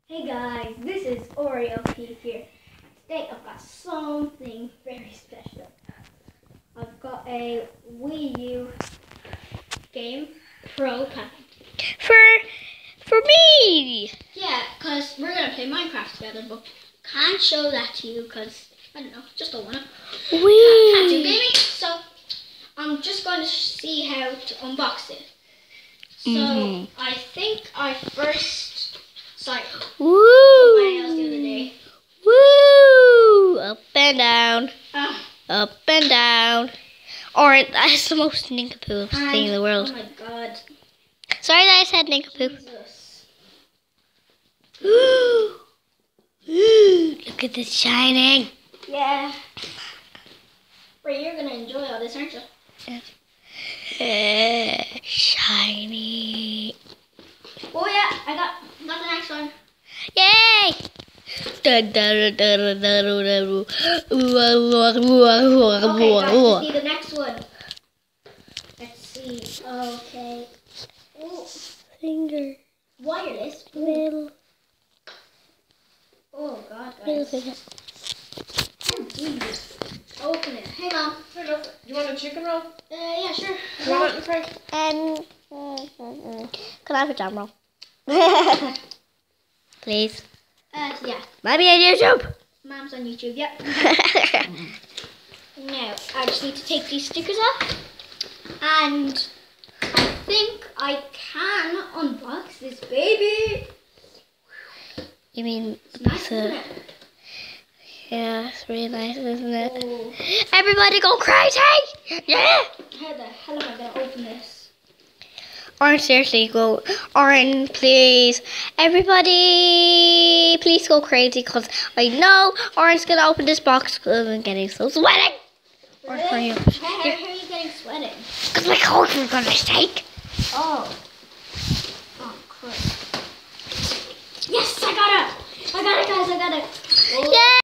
Hey guys, this is Oreo P here. Today I've got something very special. I've got a Wii U game Pro pack. For me! Yeah, because we're going to play Minecraft together, but can't show that to you because, I don't know, just don't want to. Can't do gaming, so I'm just going to see how to unbox it. So, I think I first saw it somebody else the other day. Woo! Up and down. Up and down. Or that's the most nincompoop thing in the world. Oh my god. Sorry that I said nincompoop. Jesus. Look at this shining. Yeah. Ray, you're gonna enjoy all this, aren't you? Shiny. Oh yeah, I got the next one. Yay! Okay, guys, let's see the next one. Let's see. Okay. Ooh, Finger. wireless. Ooh. Little. Oh god, Little guys. finger. Open it. Hang on. Do you want a chicken roll? Yeah, sure. Do you want it in fry? Can I have a jam roll? Please. Yeah. Maybe on YouTube. Mom's on YouTube. Yep. Now, I just need to take these stickers off. And I think I can unbox this baby. You mean It's nice, isn't it? yeah, it's really nice, isn't it? Oh. Everybody go crazy! Yeah! How the hell am I going to open this? Orange, seriously, go. Orange, please. Everybody, please go crazy because I know Orange's going to open this box because I'm getting so sweaty. Or for you. How are you getting sweating? Because my coat was going to shake. Oh. Oh, crap. Yes, I got it. I got it, guys. I got it. Oh. Yeah!